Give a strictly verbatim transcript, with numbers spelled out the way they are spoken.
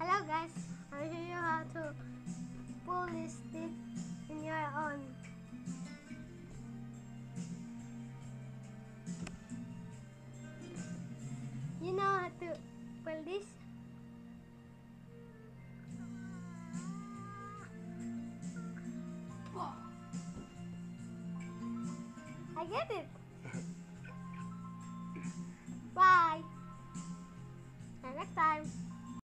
Hello guys, I'll show you how to pull this stick in your own. You know how to pull this? I get it. Bye. Till next time.